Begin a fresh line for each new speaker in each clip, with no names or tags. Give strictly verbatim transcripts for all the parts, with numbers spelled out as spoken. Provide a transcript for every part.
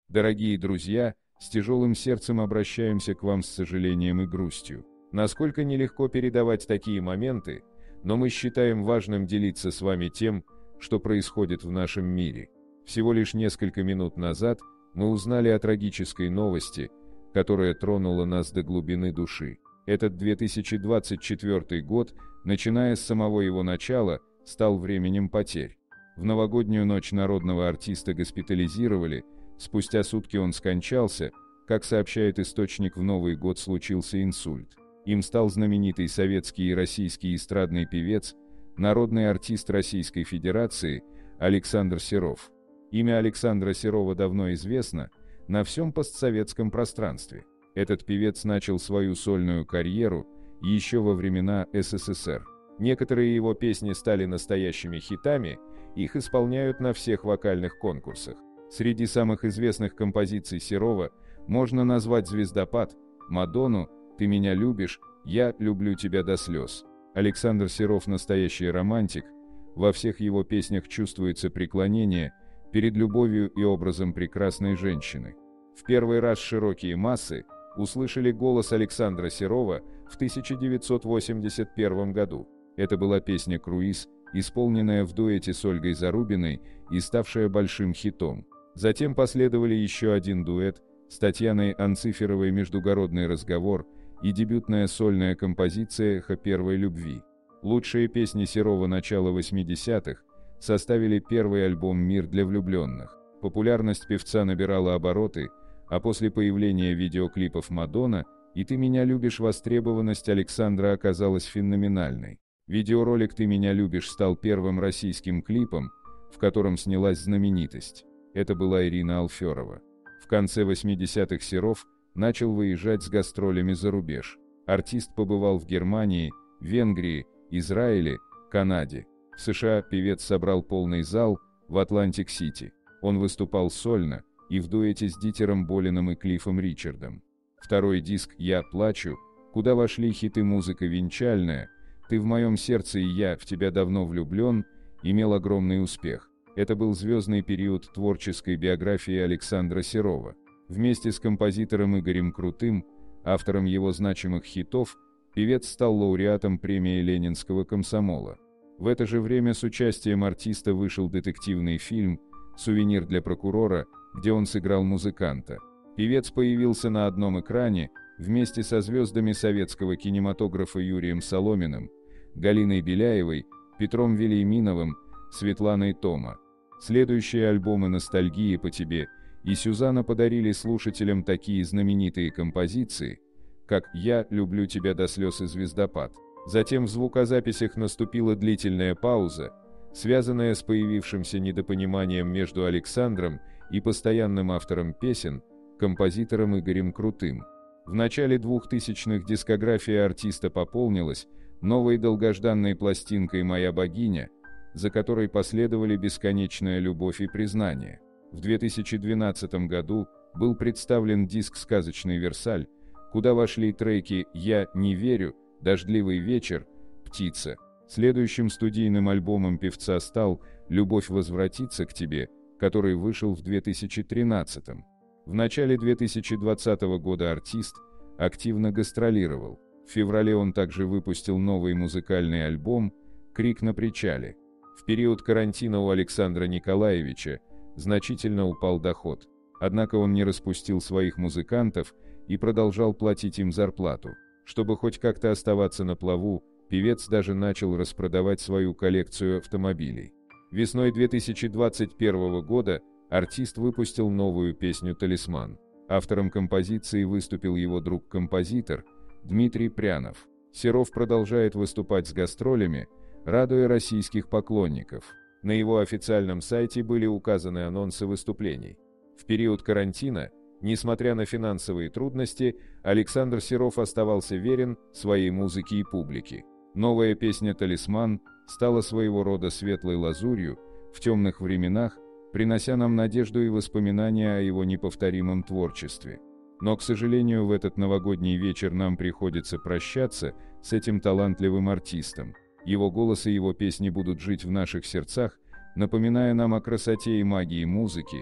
Дорогие друзья, с тяжелым сердцем обращаемся к вам с сожалением и грустью. Насколько нелегко передавать такие моменты, но мы считаем важным делиться с вами тем, что происходит в нашем мире. Всего лишь несколько минут назад мы узнали о трагической новости, которая тронула нас до глубины души. Этот две тысячи двадцать четвёртый год, начиная с самого его начала, стал временем потерь. В новогоднюю ночь народного артиста госпитализировали, спустя сутки он скончался, как сообщает источник, в Новый год случился инсульт. Им стал знаменитый советский и российский эстрадный певец, народный артист Российской Федерации Александр Серов. Имя Александра Серова давно известно на всем постсоветском пространстве. Этот певец начал свою сольную карьеру еще во времена эс эс эс эр. Некоторые его песни стали настоящими хитами, их исполняют на всех вокальных конкурсах. Среди самых известных композиций Серова можно назвать «Звездопад», «Мадонну», «Ты меня любишь», «Я люблю тебя до слез». Александр Серов настоящий романтик, во всех его песнях чувствуется преклонение перед любовью и образом прекрасной женщины. В первый раз широкие массы услышали голос Александра Серова в тысяча девятьсот восемьдесят первом году. Это была песня «Круиз», исполненная в дуэте с Ольгой Зарубиной и ставшая большим хитом. Затем последовали еще один дуэт с Татьяной Анциферовой «Междугородный разговор» и дебютная сольная композиция «Эхо первой любви». Лучшие песни Серова начала восьмидесятых составили первый альбом «Мир для влюбленных». Популярность певца набирала обороты, а после появления видеоклипов «Мадонна» и «Ты меня любишь» востребованность Александра оказалась феноменальной. Видеоролик «Ты меня любишь» стал первым российским клипом, в котором снялась знаменитость. Это была Ирина Алферова. В конце восьмидесятых Серов начал выезжать с гастролями за рубеж. Артист побывал в Германии, Венгрии, Израиле, Канаде. В США певец собрал полный зал в Атлантик-Сити. Он выступал сольно и в дуэте с Дитером Болиным и Клиффом Ричардом. Второй диск «Я плачу», куда вошли хиты «Музыка венчальная», «Ты в моем сердце» и «Я в тебя давно влюблен», имел огромный успех. Это был звездный период творческой биографии Александра Серова. Вместе с композитором Игорем Крутым, автором его значимых хитов, певец стал лауреатом премии Ленинского комсомола. В это же время с участием артиста вышел детективный фильм «Сувенир для прокурора», где он сыграл музыканта. Певец появился на одном экране вместе со звездами советского кинематографа Юрием Соломиным, Галиной Беляевой, Петром Вельяминовым, Светланой Тома. Следующие альбомы «Ностальгии по тебе» и «Сюзанна» подарили слушателям такие знаменитые композиции, как «Я люблю тебя до слез» и «Звездопад». Затем в звукозаписях наступила длительная пауза, связанная с появившимся недопониманием между Александром и постоянным автором песен, композитором Игорем Крутым. В начале двухтысячных дискография артиста пополнилась новой долгожданной пластинкой «Моя богиня», за которой последовали «Бесконечная любовь» и «Признание». В две тысячи двенадцатом году был представлен диск «Сказочный Версаль», куда вошли треки «Я не верю», «Дождливый вечер», «Птица». Следующим студийным альбомом певца стал «Любовь возвратится к тебе», который вышел в две тысячи тринадцатом. В начале две тысячи двадцатого года артист активно гастролировал. В феврале он также выпустил новый музыкальный альбом «Крик на причале». В период карантина у Александра Николаевича значительно упал доход. Однако он не распустил своих музыкантов и продолжал платить им зарплату. Чтобы хоть как-то оставаться на плаву, певец даже начал распродавать свою коллекцию автомобилей. Весной две тысячи двадцать первого года артист выпустил новую песню «Талисман». Автором композиции выступил его друг-композитор Дмитрий Прянов. Серов продолжает выступать с гастролями, радуя российских поклонников. На его официальном сайте были указаны анонсы выступлений. В период карантина, несмотря на финансовые трудности, Александр Серов оставался верен своей музыке и публике. Новая песня «Талисман» стала своего рода светлой лазурью в темных временах, принося нам надежду и воспоминания о его неповторимом творчестве. Но, к сожалению, в этот новогодний вечер нам приходится прощаться с этим талантливым артистом. Его голос и его песни будут жить в наших сердцах, напоминая нам о красоте и магии музыки,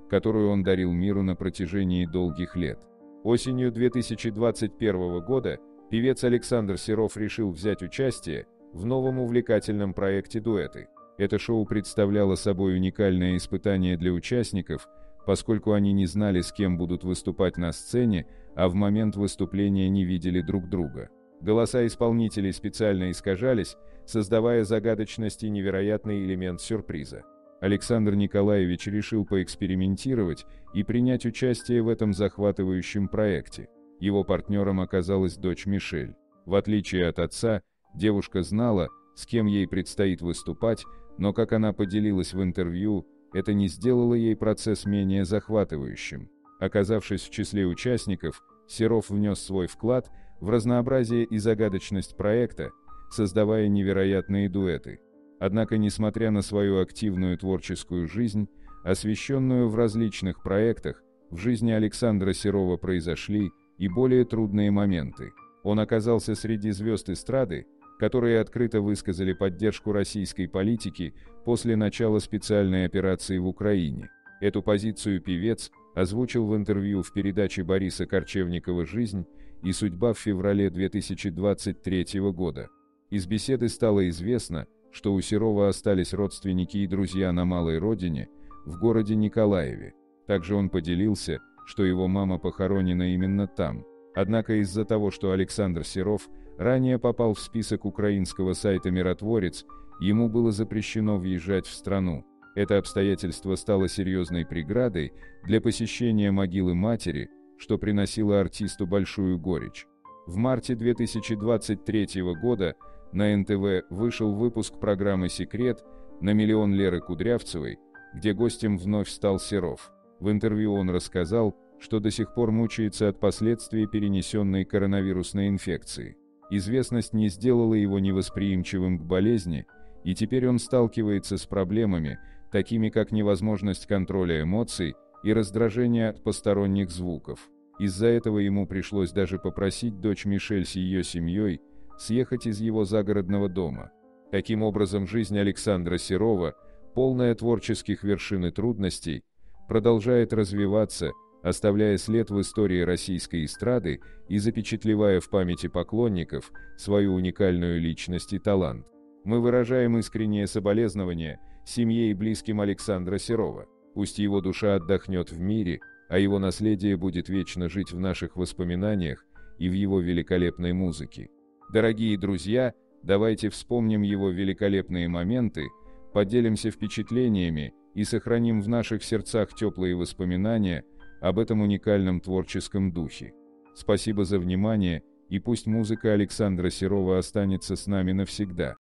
которую он дарил миру на протяжении долгих лет. Осенью две тысячи двадцать первого года певец Александр Серов решил взять участие в новом увлекательном проекте «Дуэты». Это шоу представляло собой уникальное испытание для участников, поскольку они не знали, с кем будут выступать на сцене, а в момент выступления не видели друг друга. Голоса исполнителей специально искажались, создавая загадочность и невероятный элемент сюрприза. Александр Николаевич решил поэкспериментировать и принять участие в этом захватывающем проекте. Его партнером оказалась дочь Мишель. В отличие от отца, девушка знала, с кем ей предстоит выступать, но, как она поделилась в интервью, это не сделало ей процесс менее захватывающим. Оказавшись в числе участников, Серов внес свой вклад в разнообразие и загадочность проекта, создавая невероятные дуэты. Однако, несмотря на свою активную творческую жизнь, освещенную в различных проектах, в жизни Александра Серова произошли и более трудные моменты. Он оказался среди звезд эстрады, которые открыто высказали поддержку российской политики после начала специальной операции в Украине. Эту позицию певец озвучил в интервью в передаче Бориса Корчевникова «Жизнь и судьба» в феврале две тысячи двадцать третьего года. Из беседы стало известно, что у Серова остались родственники и друзья на малой родине, в городе Николаеве. Также он поделился, что его мама похоронена именно там. Однако из-за того, что Александр Серов ранее попал в список украинского сайта «Миротворец», ему было запрещено въезжать в страну. Это обстоятельство стало серьезной преградой для посещения могилы матери, что приносило артисту большую горечь. В марте две тысячи двадцать третьего года на эн тэ вэ вышел выпуск программы «Секрет» на миллион Леры Кудрявцевой, где гостем вновь стал Серов. В интервью он рассказал, что до сих пор мучается от последствий перенесенной коронавирусной инфекции. Известность не сделала его невосприимчивым к болезни, и теперь он сталкивается с проблемами, такими как невозможность контроля эмоций и раздражение от посторонних звуков. Из-за этого ему пришлось даже попросить дочь Мишель с ее семьей съехать из его загородного дома. Таким образом, жизнь Александра Серова, полная творческих вершин и трудностей, продолжает развиваться, оставляя след в истории российской эстрады и запечатлевая в памяти поклонников свою уникальную личность и талант. Мы выражаем искреннее соболезнование семье и близким Александра Серова. Пусть его душа отдохнет в мире, а его наследие будет вечно жить в наших воспоминаниях и в его великолепной музыке. Дорогие друзья, давайте вспомним его великолепные моменты, поделимся впечатлениями и сохраним в наших сердцах теплые воспоминания об этом уникальном творческом духе. Спасибо за внимание, и пусть музыка Александра Серова останется с нами навсегда.